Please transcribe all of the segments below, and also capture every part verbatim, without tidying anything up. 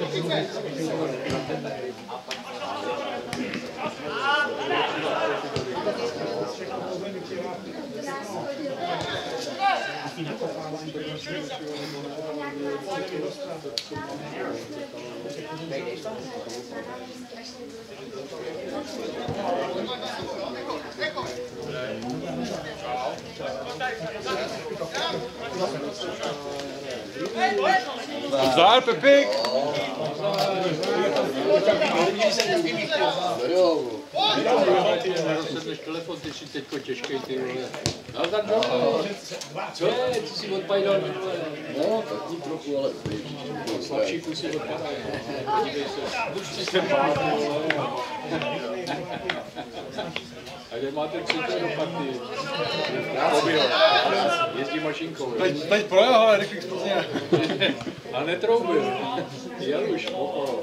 Zdar, Pepik! Rozsedneš telefon, ty jsi teďko těžkej, ty vole. Nazdar, Joe. Co je? Ty jsi odpajdal minule. No, taky trochu, ale... Slabší kusy odpadají. Podívej se. Buď si se bát, vole. A kde máte přijďte do party? Jezdí mašinkou. Teď, teď projel, ale rychlík z Plzně. A netroubil. Jel už okolo.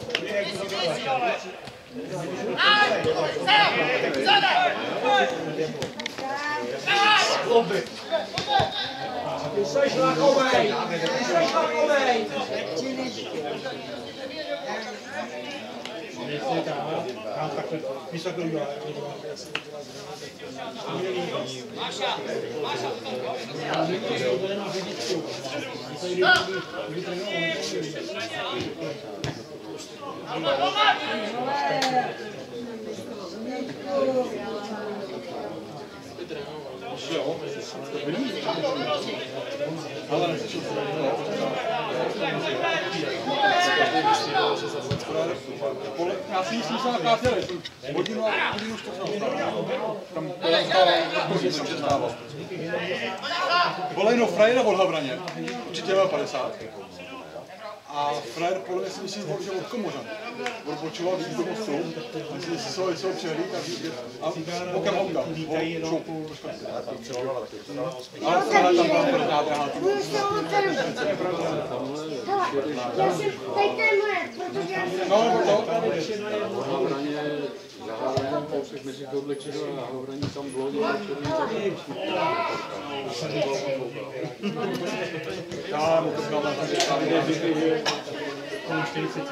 Jsi šlakovej! Jsi šlakovej! Máša! Máša! Já si myslím, že jsem nakrát jeli. Hodinu a hodinu už to znamená. Tam jsem přestával. Volejno frajer od Havraně. Určitě měl padesát. A frajer podle mě si myslím, že od Komořan. Odbočoval víc do mostu. Myslím, že jsou, jsou přehlíd a bokem auta. Šoupu. Ale frajer tam byla prvná drahá. No, to. V Havraně, za Havraně, kousek mezi tohle čero a Havraně tam v lodi a černý Já mu to znamená, že tady je kolem čtyřicet.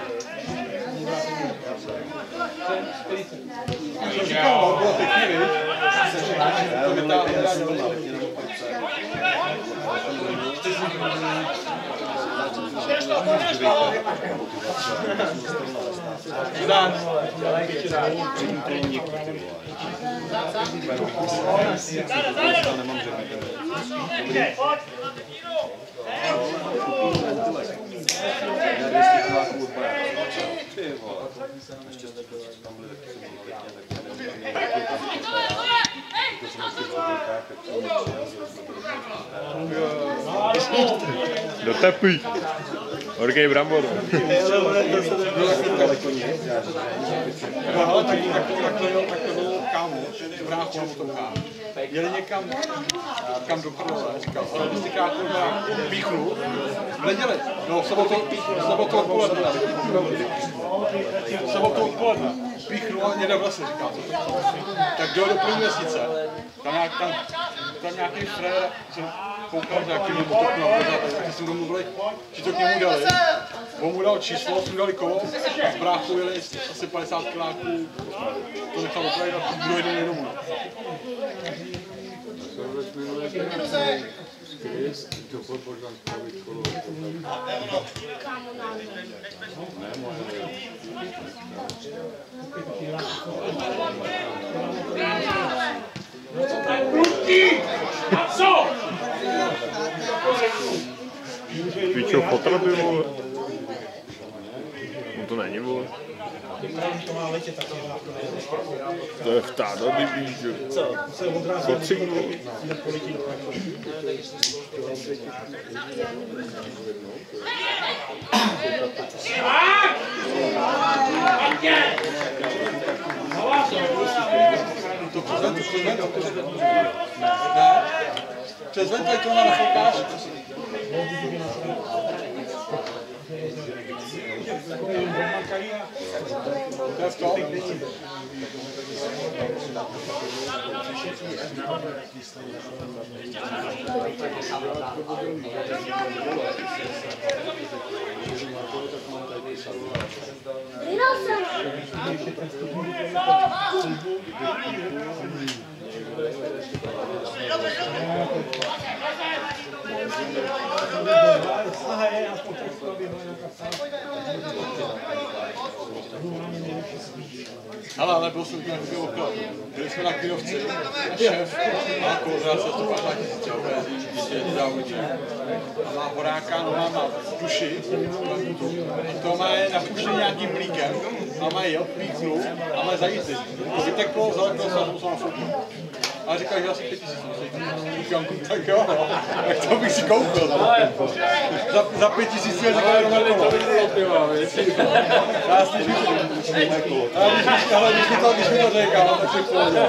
Co říkal, bylo pěkný, víš? To vytáhne. Zdán. Dotepuj. Orgej brambor. No ale tak, tak, takhle jel takovou kámu, bráchu nebo to kámu. Jeli někam, kam do prdele, říkal, ale když si krátko píchnu, v neděli, no v sobotu, v sobotu odpoledne, v sobotu odpoledne, píchnu a někde v lese, říkal, tak jel do první měsíce, tam, nějak, tam, tam nějaký frér, že koukal, že jaký nebo to na tak jsme domluvili, že to k němu dali. On mu dal číslo, jsme dali kolo, s bráchou jeli asi padesát kiláků, to nechal opravit a druhý den domů. To pod Boždán spravit kolo. Ne, možná. Co? Pičo, potraby, vole. No to není, vole. To je vtáda, bybí, že? Co? Kocík, vole. To přezvem, to přezvem, to přezvem. Ne? Přezvem tady to na nefoukáš. To je v tom. Ale, ale byl jsem nějaký oklad. Byli jsme na Kyjovci, šéf má kouzra se sto padesát tisíc, když je závodní. A má horáka, no má duši, a to má napuštěný nějakým plíkem, a má jel, plíknul, a má zajíci. To vyteklo, zaleklo se a to musel na fotku. A říkal, že asi pět tisíc musí. Říkám, tak jo, no, tak to bych si koupil. Za, za pět tisíc je říkal, jenom to vydělal piva, víš. Já si říkám, ale když mi to, když mi to říkal, tak si pohodě.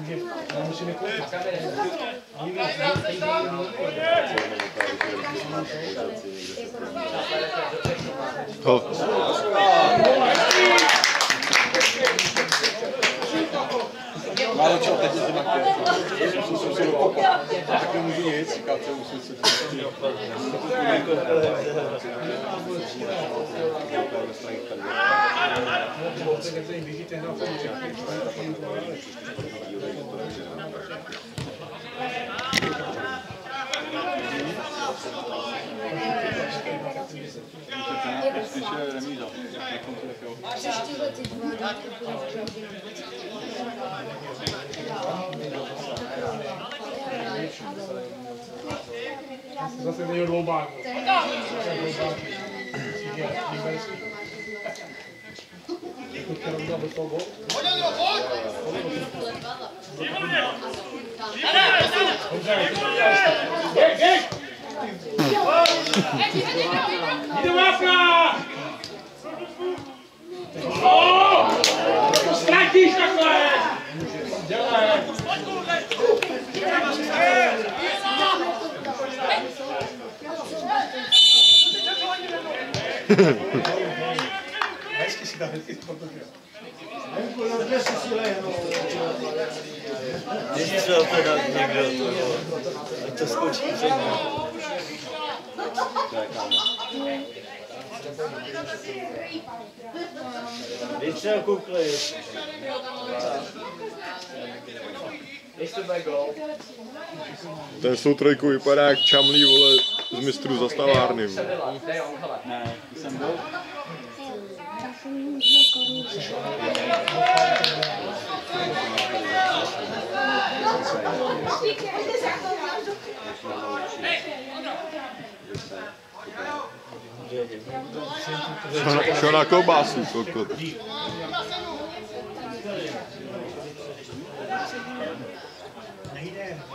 To. Málo čeho, teď jsem na květ. Jsem se dokopal. Tak nemůžu nic, říkal, co musím se Příští lety dva Zase měl dvou báků. Jde vápna! Ztratíš takhle! Dělej! Hezky si tam, hezky si protože. Když třeba teda někdo to, ať to skočí před ním. To je kámo. Když třeba koukli. Ten s tou trojkou vypadá jak Čamlí, vole, z mistrů zastavárny. Ne, jsem byl. Šel na klobásu, kokot. Nejde.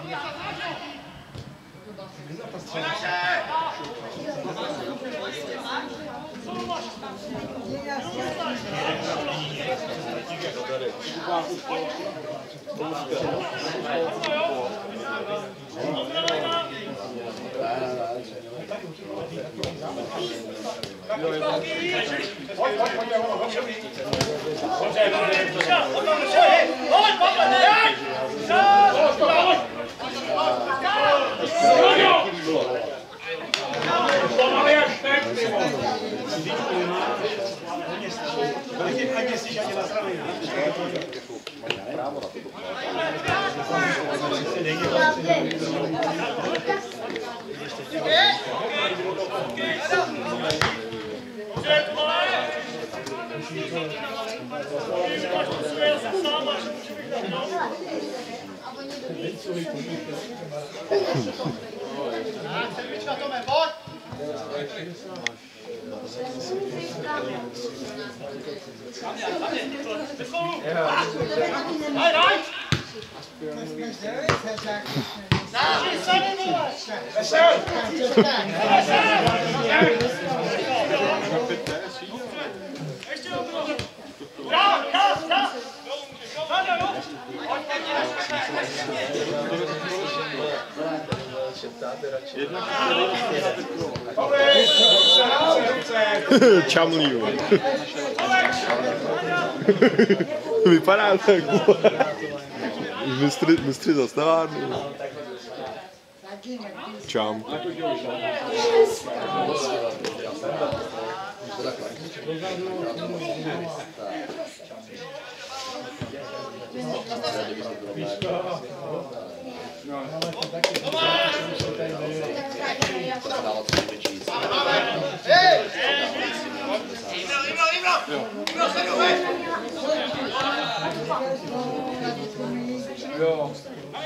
Čamlý, vole. Vypadá tak, vole. Mistry, mistry zastavárny. Čam. Jo.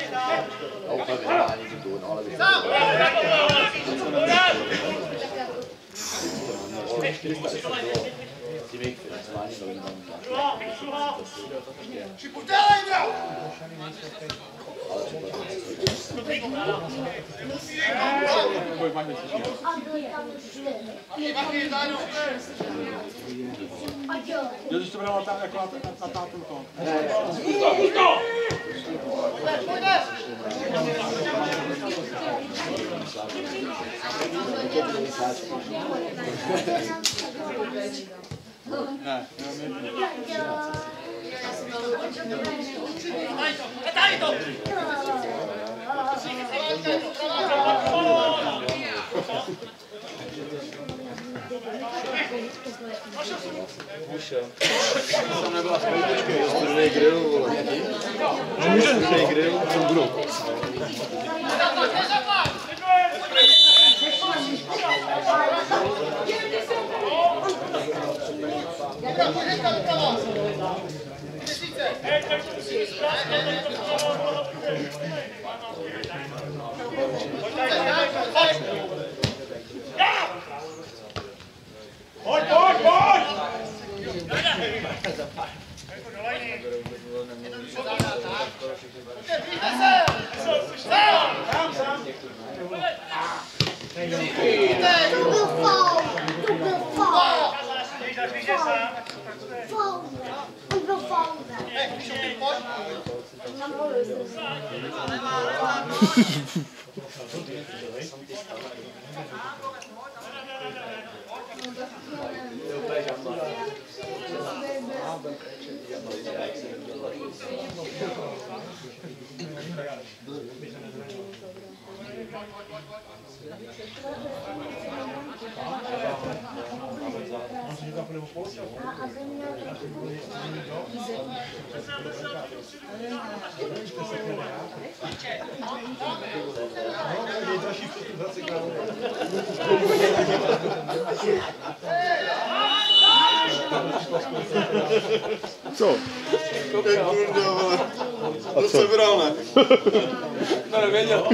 Jo, když to bude tam jako na tátu to. Pusto, pusto! Ne, Tam nebyla spoučka, studený grill, vole. Může studený grill, co budou. Pojď, pojď, pojď! To byl faul. To byl faul. Faul. On byl faul. Co? A co? To bral, ne? to nevěděl.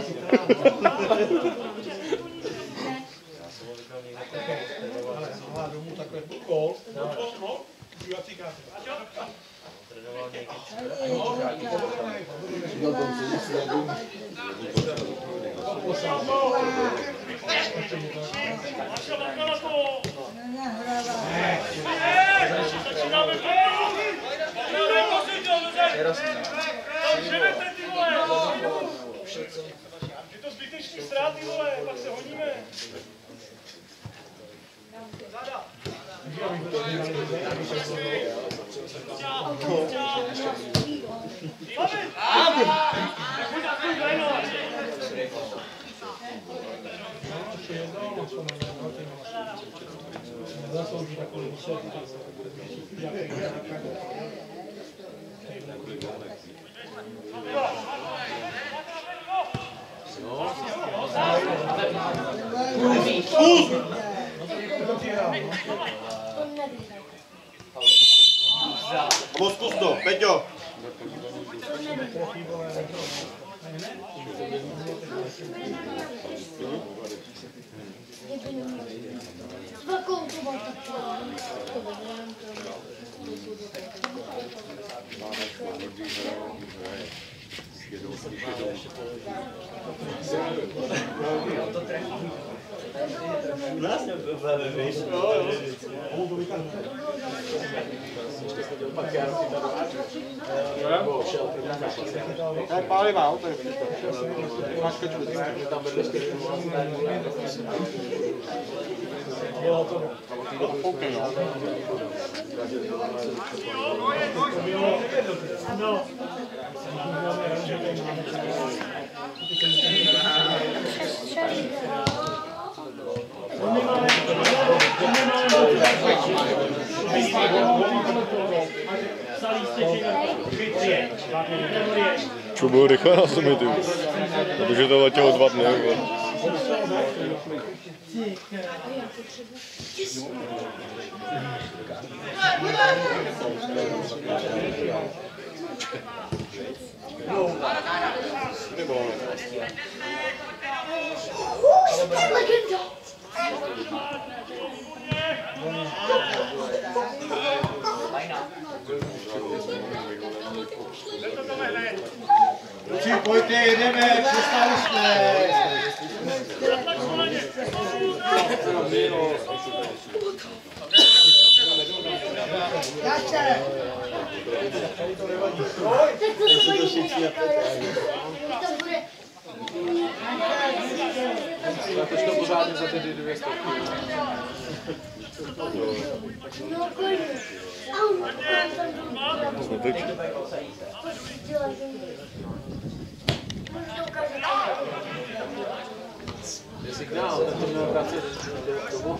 Je to zbytečný ztráty, vole, pak se honíme. Zada. Zaslouží takový výsledky. Moc zkus to, Peťo. U nás nebyl, víš? To je pálivá auto, je máš kačku. OK, no. Čo bylo rychle na summity, protože to letělo dva dny. Kluci, pojďte, jedeme, přestali jsme. Natoč to pořádně za ty dvě stovky. Netočí. Je signál, tak to měl vracet domů.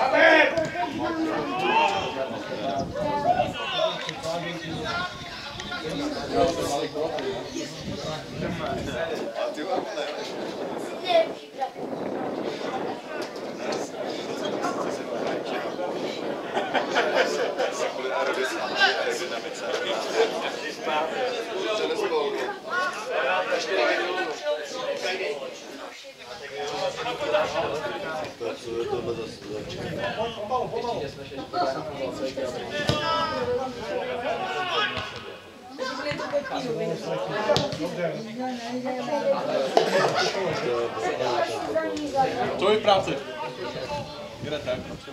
Co je v práci? Jdete?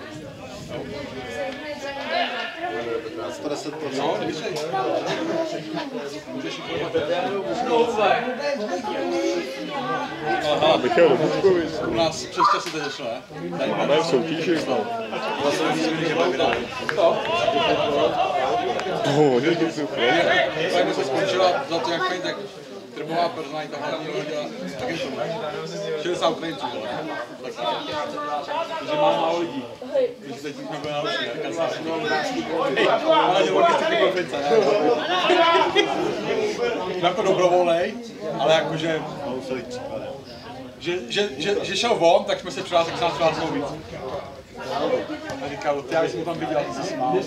sto deset procent. No, nevíšej. Můžeš jít Aha, Michal do Bučkovic. u nás přes časy to začalo, ne? Ne, v soutěžích, no. To? No, někdy super. Tady se skončila za to, jak paní, tak trbová personalita hlavního hodila agenturou. šedesát Ukrajinců, takže má málo lidí. Když teď jsme byli naučení, jak kancelář. Hej, ale že logistiky konference, ne? Jako dobrovolnej, ale jakože... Že, že, že, že šel von, tak jsme se přihlásili, k nás přihlásilo víc. A říkal, ty, já jsem ho tam viděl, ty se smál.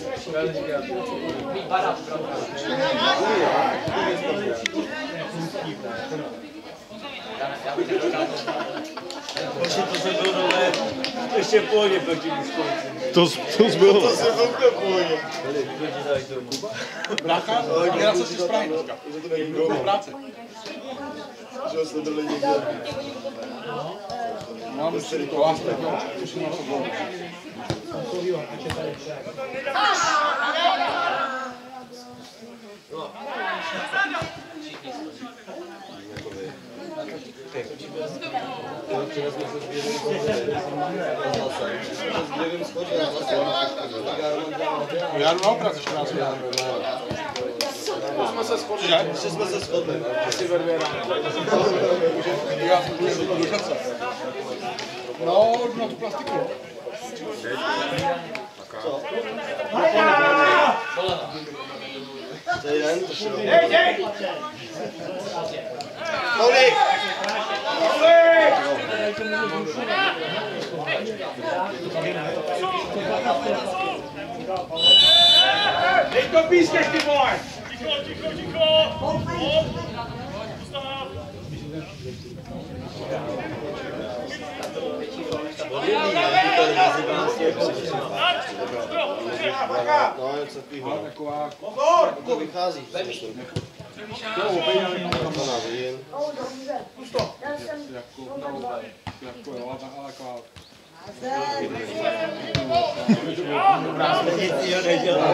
Ještě to jsem byl nové, ještě v pohodě proti Bučkovici. To, to zbylo. To jsem byl v pohodě. Brácha, mě na cestě z Prahy dneska. Byl v práci. Že jsme byli někde. Mám si to vás tak, musím na to dlouho. Já jdu na operaci čtrnáct let. Jsme se shodli. Že jsme se shodli. Asi ve dvě ráno. Já jsem byl do šance. No, jdu na tu plastiku. Co? To je jen, to šlo. Dej, dej! Kolik! Dej to pískeš, ty vole! Ticho, ticho, ticho! Ustav! No, něco takového. Taková... To vychází. To obejďali tam To na vín. jako, no, jako jo, ale taková... Nic jiného nedělá.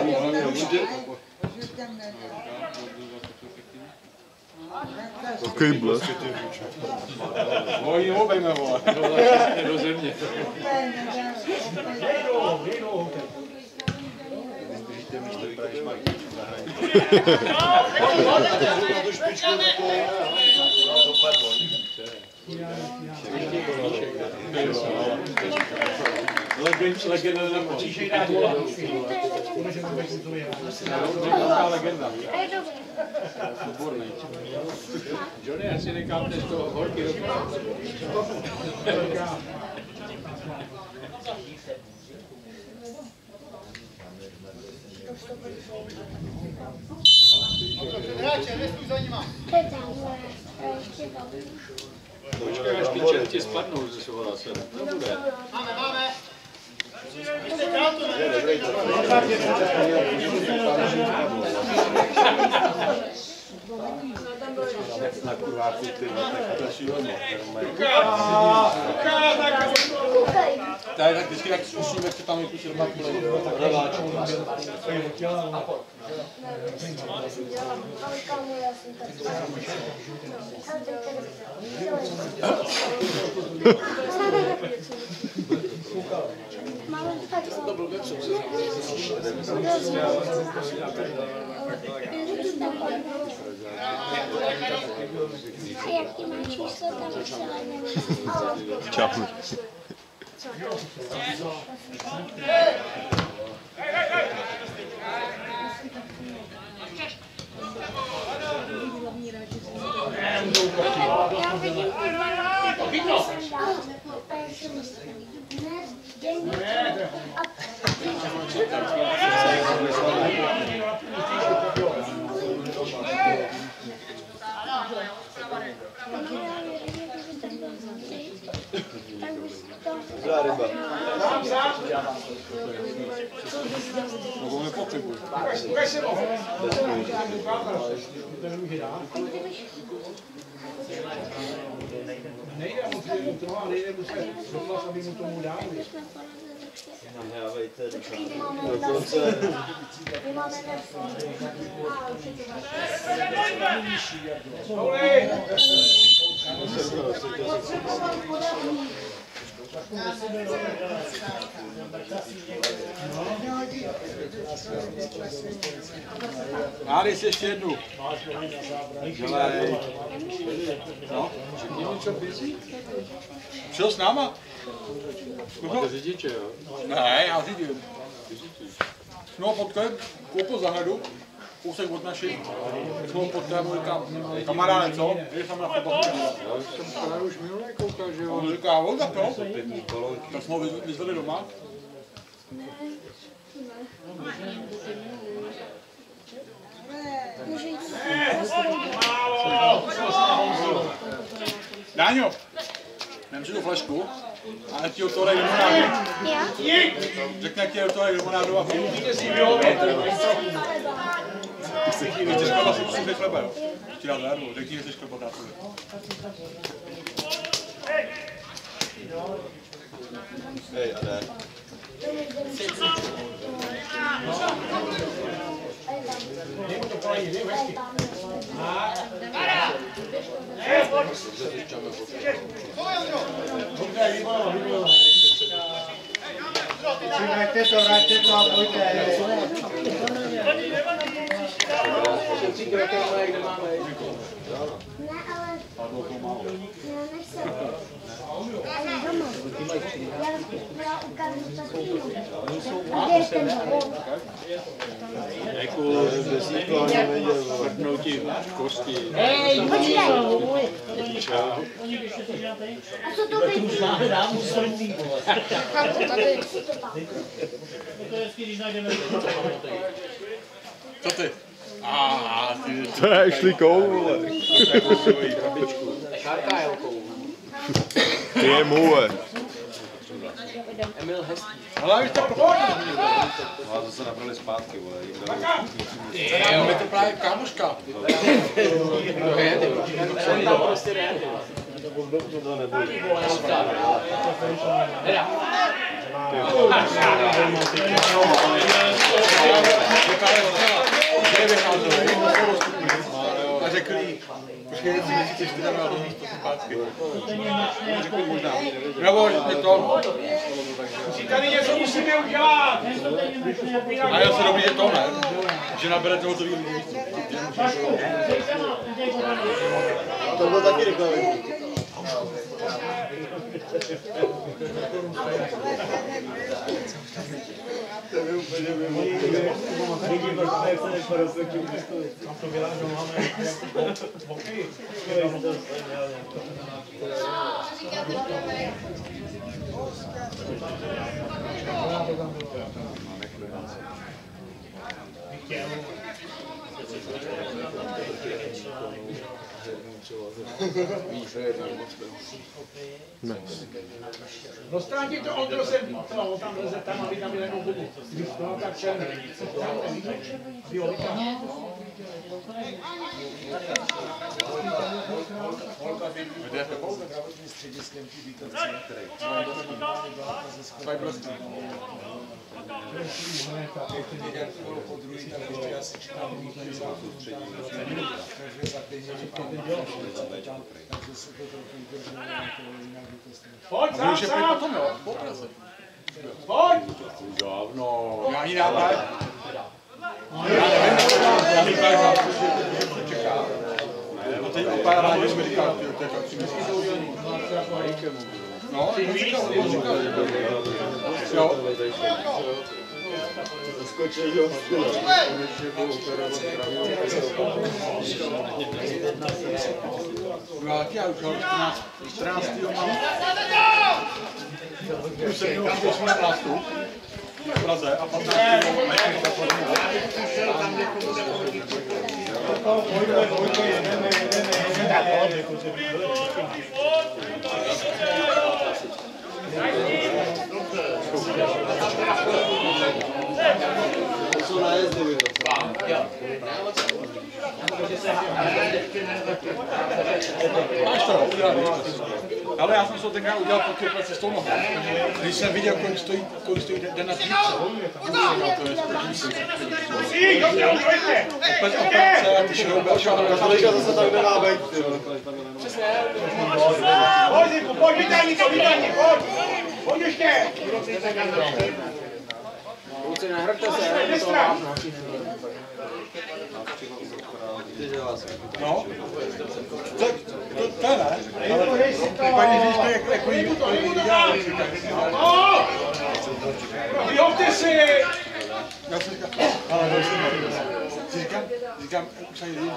Takový blesk. Moji obejme, vole. Do země. Legenda nebo příště dát legenda. Výborný. Johnny, asi nekápneš toho horky do Počkej, až ty čerti spadnou ze sovolace. Nebude. Máme, máme. Na kurváku ty tak šíleně. Tady tak vždycky tak zkusím, jak se tam je tu silná kolej. To byl a jaký má číslo, tam celé nevím. Čapnu. Já vidím ty dva dnes, denní Dobrá ryba. Nebo nepotřebuji. Nejde moc, to má nejde muset doplat, aby mu tomu dali. Nahávejte, dokonce. Nádej si ještě jednu. Dělej. No. Něco běží? Šel s náma? Máte řidiče, jo? Ne, já řídím. No potkali, koupil zahradu, kousek od našich. Jsme ho potkali, mu říkám, kamaráde, co? Jdeš tam na fotbal. Já jsem právě už minulé koukal, že On jo? říká, on tak to? Tak jsme ho vyzvedli doma. Dáňo, vem si tu flešku a ať ti od toho dají limonádu. Řekne, jak ti je od toho dají limonádu a půl. Víte, že vlastně musím být chleba, jo? Ti dát zárvu, řekni, že jsi chleba tátovi. Hej, a ne. Přivraťte to, vraťte to a pojďte. Ne, ale... Já nechci. Ale doma. Já ukážu tatínku. Kde je ten hod? Jako vrtnou ti kosti. Hej, počkej. A co to by? Tady. Co ty? Ah, ty... To je Ashley Cole, vole. Ty je můj. Ale už to prohodil. No a zase nabrali zpátky, vole. Jo, je to právě kámoška. To nebude. A řekl jí, počkej, jestli nechceš teda na to zpátky. Řekl možná, nebo je to. Si tady něco musíme udělat. A já se dobrý, že to ne, že naberete hotový lidi. To bylo taky reklamní. To je úplně mimo. Lidi prostě jak se neporostli tím ústoji. Tam to vyláží, máme hokej. Dostáti to Ondro sem, on tam leze tam, aby tam jenom budu. No tak černý. Violika. Pojď, sám, sám! Pojď! Dávno. Já ji dám, ne? Já nevím, já mi pár co čeká. No teď opárá, že jsme říkali, to je tak si myslí. No, to říkal, to říkal. Jo. Skočil do stylu. Konečně byl operovat Já ti já už čtrnáctého mám. Už jsem měl osmnáctou v Praze a patnáctého Pojďme, pojďme, jedeme, jedeme, jedeme. jsou nájezdy. Máš to, ale já jsem to tenkrát udělal pod těmi cestou nohou. Když jsem viděl, kolik stojí, kolik stojí den na týdce. Musí, dobře, udělejte! Opět operace a ty šrouby a šrouby. Kalika zase tak nemá být. Pojď, Zinku, pojď, vytáhni to, vytáhni, pojď! Pojď ještě! Kluci, nehrďte se, je to vážno. No, to, to, to ne, ale paní říčka, jak jako jí to dělá. No! Vyhovte si! Já jsem říkal, ale další si říkám, říkám, už ani říkám,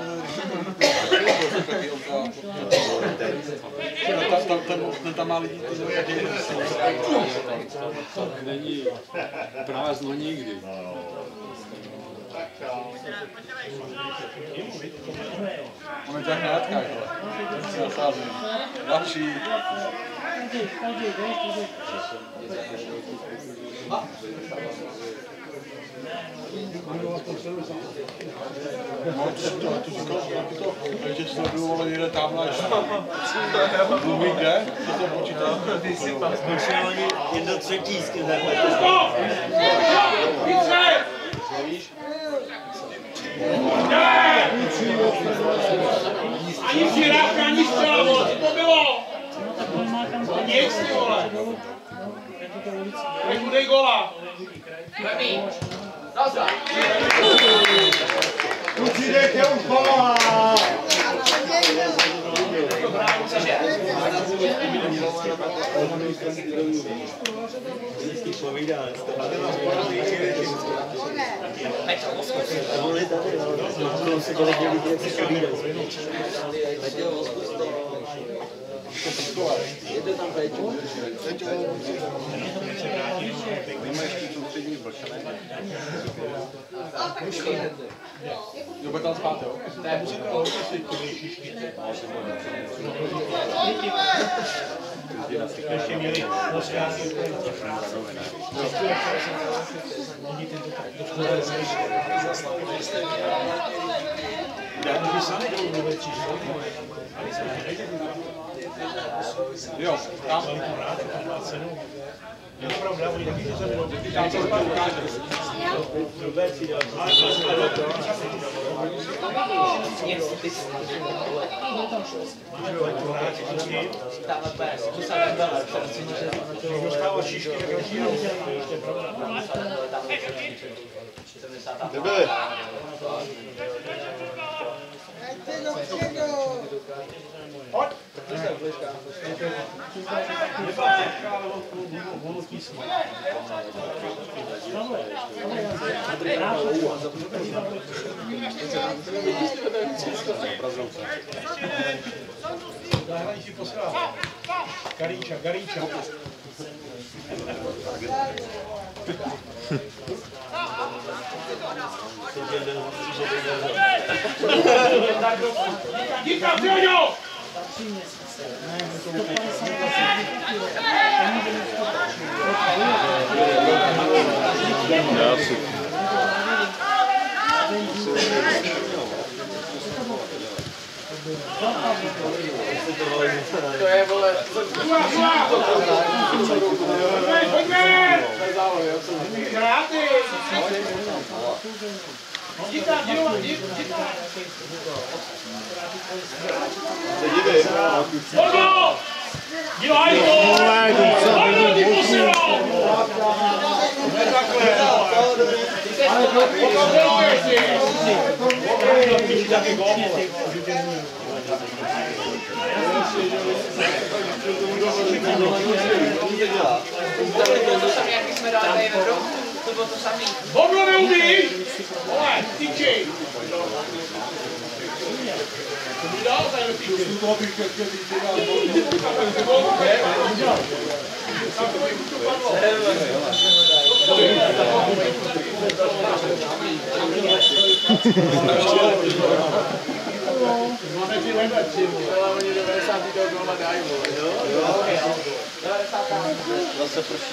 že tam má lidi, není prázdno nikdy. Máme těch nátkách, ale další. No, to to, to říkal, to, že sleduju, ale jde tamhle ještě. Mluví kde? Co to počítá? Ty si pak skončil oni jedno třetí z kyzem. Více! Ne! Ani přirávka, ani střela, co to bylo? Nic, ty vole! Neku dej gola! Kluci, dejte už gola! Povídá, to byli tady, ale se kolik lidí, jak si povídají. Jede tam Péťo. Péťo. Víme ještě soustřední vlčané. Jo, bude tam spát, jo? Ne, musím to Ještě měli poskázy. Já to by se nejdou do věcí, Jo, tam. Je to pravda, oni taky něco bylo. Já to ukážu. Dostává šišky, tak je šílený. To je pravda. Nebyli. Pojď. Zahraničí posílá. Garíča, Garíča. Díka, Fioňo! Já si. To je, vole, Pojďme! Kráty! Díka, díka, díka! Se dívej. Pojďmo! Dělaj to! Pojďmo, ty posílal! Ale to je si! Boblo neumíš? Ole, tyčej! To mi dál tady tyčej. Máme ti ledači, ale oni devadesát gólma dají, jo? Jo. Zase prší.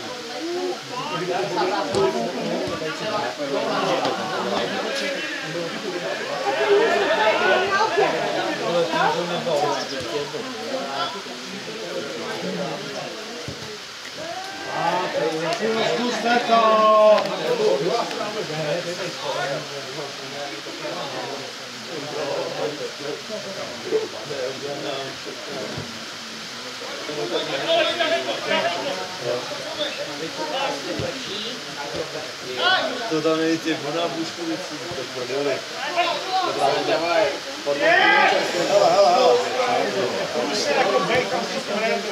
Zkuste to! To tam je ty voda Buškovicí, to prodali. Hele, hele, hele. Už jste jako bejk, tam si to hrajete,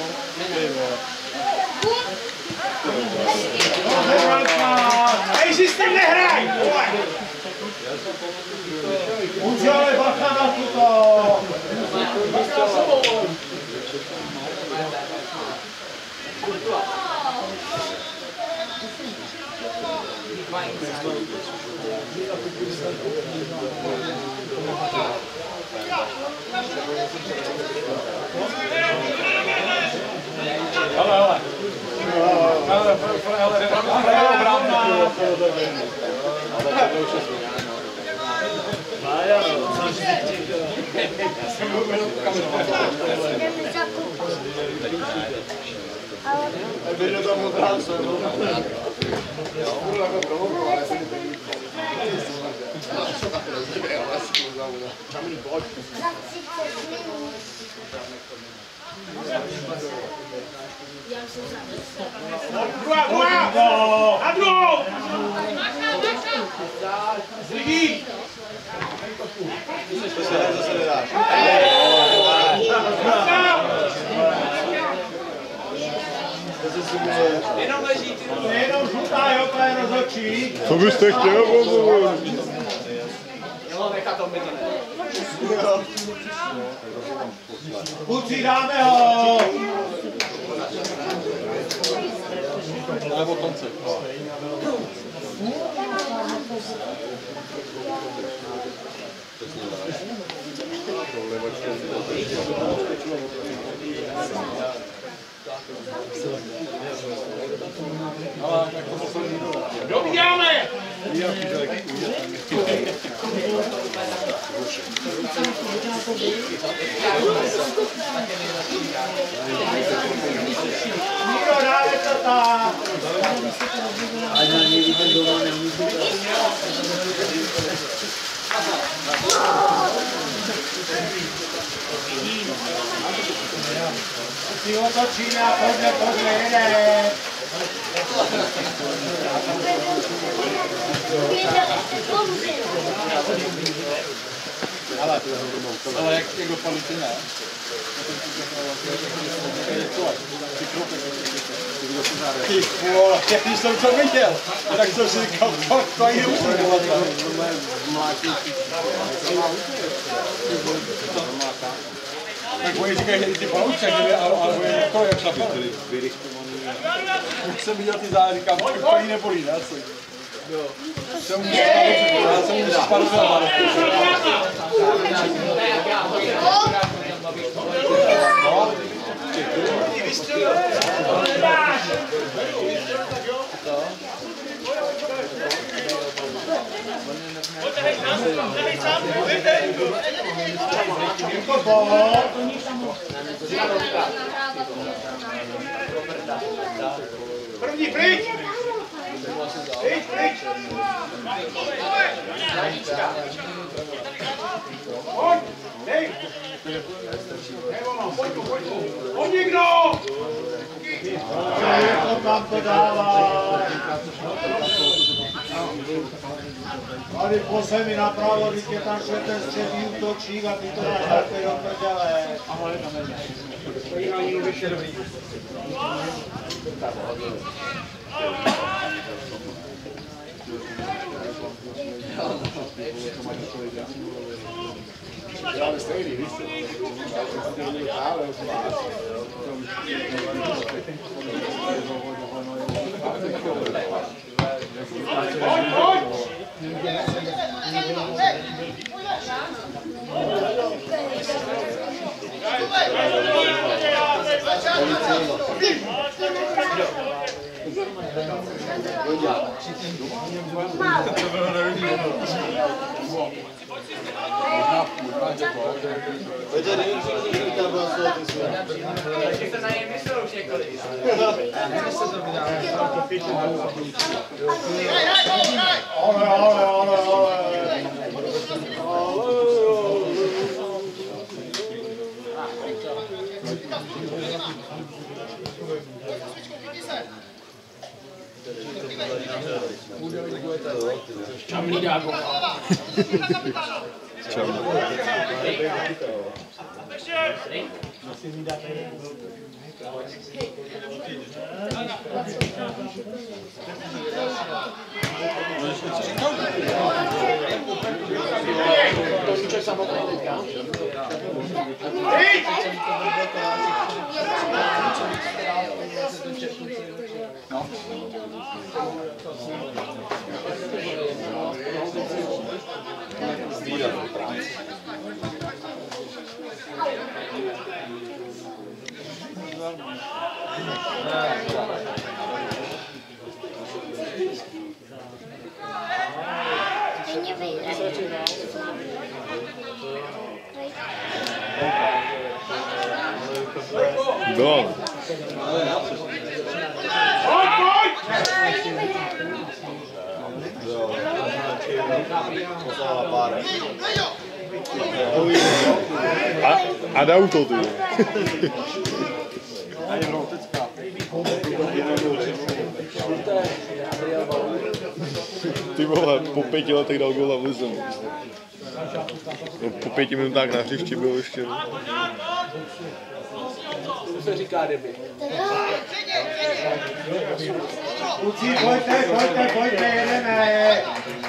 hej, si s tím nehraj! Udělej bacha na tuto! Hele, hele. Hele, hele, hele, brána. Viděl tam modrá se, no. Budu jako provoku, ale jsem Druhá, druhá! Na druhou! Zlíbí! to se ne, zase nedáš. Jenom leží ty. Jenom žlutá joka je rozhodčí. Co byste chtěl, bobo? Jo, nechá to mi to ne. Kluci, dáme ho! Nebo konce. Dobíjáme! Nikdo dále to tam! Ať na něj víte doma nemůžu. Si otočíme a pojďme, pojďme, jede! Ale jak jak dopadly ty ne? Ty vole, jaký jsem to viděl, tak jsem si říkal, to to ani nemusím. Tak oni říkají, že i ty panoučky, ale oni to jak šlapali. Už jsem viděl ty zále, říkám, to ani nebolí, ne? Jsem už já jsem už spadl na zále. První pryč! Pryč, pryč! Pojď! Dej! Pojď, pojď! Pojď někdo! To tam to dává! Tady po zemi napravo, když je tam šle ten střední útočník a ty to dáš takhle do prdele. Ahoj, tam není. To je ani vyšší dobrý. Děláme stejný, víš co? Pojď, pojď! Peťa, nevím, co to říká, byla svou ty svou. Takže se na něj myslel už několik. Ale, ale, ale, ale. Čamlí dáko. Gol. A, a dał to ty. Ty vole, po pěti letech dal góla v Lize. No, po pěti minutách na hřišti byl ještě. To se říká deby. Kluci, pojďte, pojďte, pojďte, jedeme.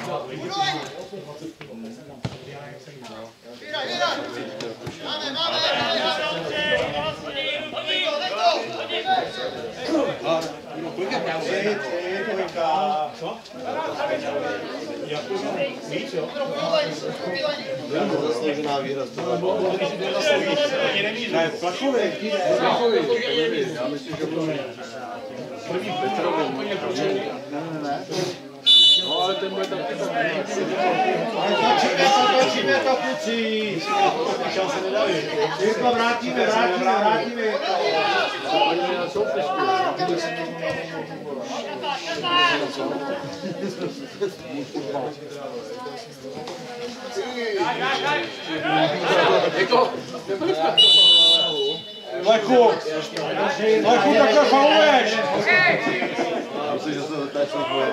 Zasněžená výraz. Ne, plachový. Já myslím, že budu první Petrovi. Ne, ne, ne. No ale ten bude tam. Točíme to, točíme to, kluci. Šance nedají. Jirko, vrátíme, vrátíme, vrátíme. Leku! Leku, takhle fauluješ! Myslím, že se zatáčí dvoje.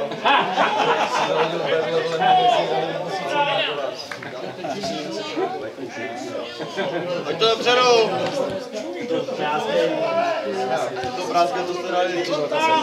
Pojď to dopředu! To práska, to jste dali líčit.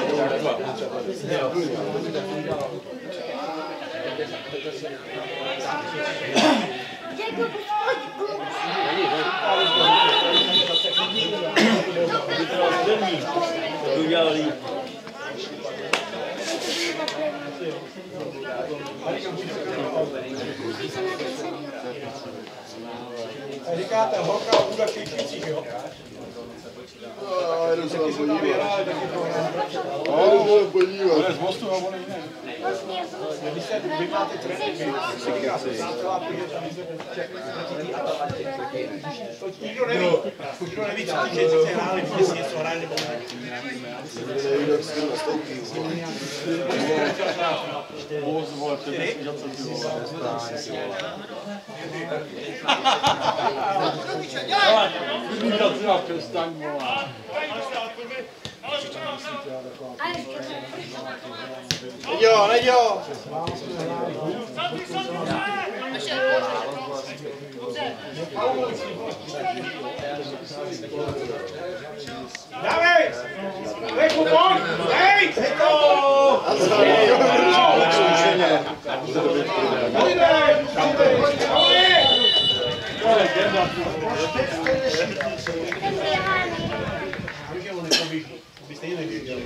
Říkáte, holka u úda kýčících, jo? A jenom se vám podívat. No, můžu podívat. Bude z mostu, nebo ne? Vy máte tréninky. Nikdo neví. Nikdo neví, co ty děti hráli, jestli něco hráli nebo ne. Neví, jak se nastoupí. Moc, vole, přednesížace, ty vole. Vybížace a přestaň, vole. Jo, nejď jo! Dávej! Leku, pojď! Hej! Hej to! Pojďte! Byste ji nevěděli.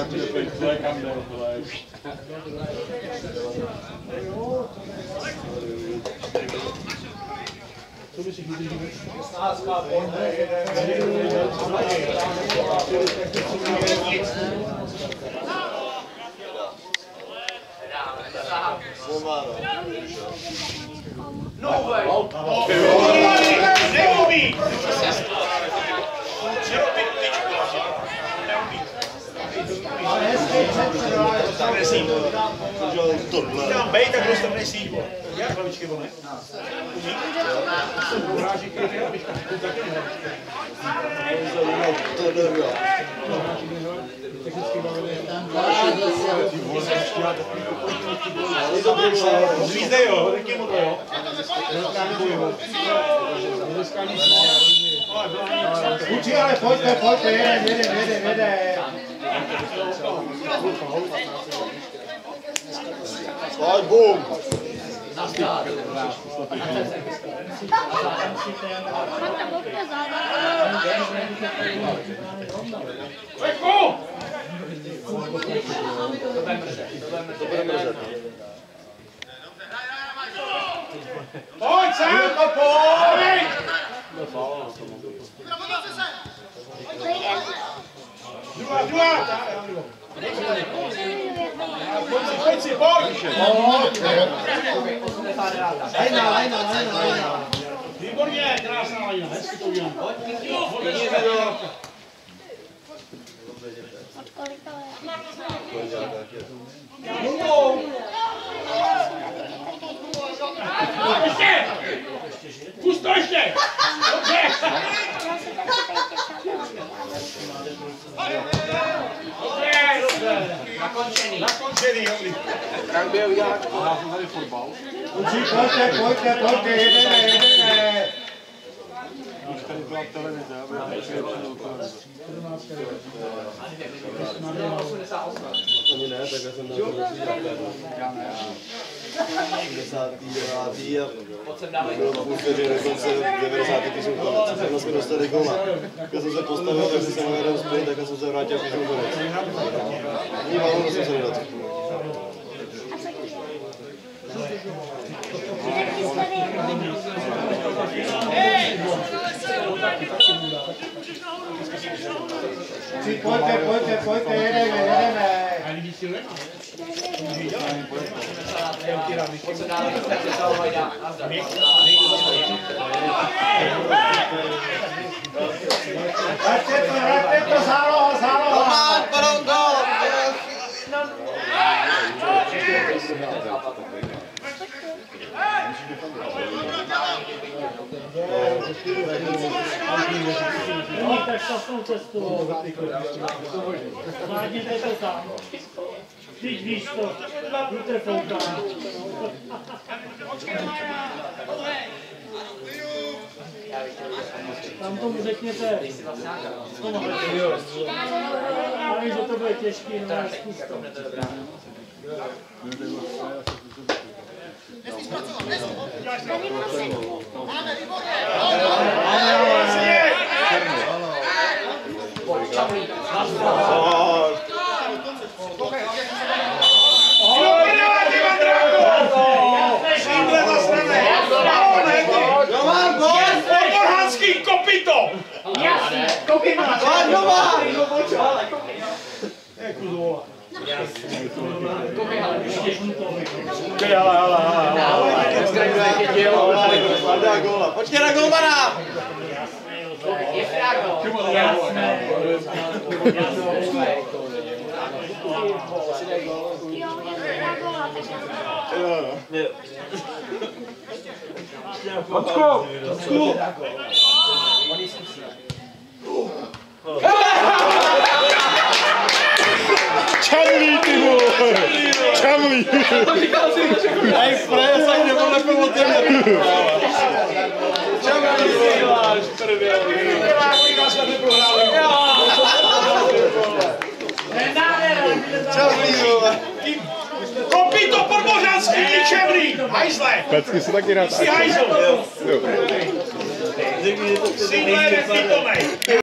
Neumí! Tam bej, tak dostaneš síť, vole. Jak hlavičky, vole? Umí? Urážíky, abych taky nehlavičky. To nebylo. Zvízde, jo? Řekni mu to, jo? Kluci, ale pojďte, pojďte, jedem, jedem, jedem, jedem. Pojď, bum! Leku! Pojď sem! Pojď! Druhá, druhá! Pojď si, pojď si, pojď! Lajna, lajna, lajna, lajna. Výborně, krásná lajna, hezky to udělám. Od kolika Ještě! Pust to ještě! Dobře! Dobře, dobře. Nakončený. Nakončený, dobrý. Jak by je udělat? Já jsem tady fotbal. Kluci, pojďte, pojďte, pojďte, jedeme, jedeme. Už tady byla televize, aby já nepřijel do televize. Ani ne, tak já jsem na to Já ne, devadesátý devátý a bylo půl vteřiny dokonce devadesátý písmu konec. Zrovna jsme dostali góla. Když jsem se postavil, tak jsem se mohl jeden spojit, tak jsem se vrátil písmu konec. Ani balonu jsem se nedotkl. Pojďte, pojďte, pojďte, jedeme, jedeme. Vraťte to, vraťte to, záloha, záloha! Padou gol! Oni tak šťastnou cestu. Zvládněte to tam. Vždyť víš to, Luther fouká. Tam tomu řekněte. Já vím, že to bude těžký, no ale zkus to. Orhanský kopito! Jasně, koukej na to. Počkej na golmana! Čamlí, ty vole! Čamlí! Aj Freja sa ide podľa pomoci. Čamlí, váš prvý. Čamlí, vole. Kopito podbořanský, ničemný! Hajzle! Pecky se taky rád. Jsi hajzl! Jo. Jsi nejlepší tomej!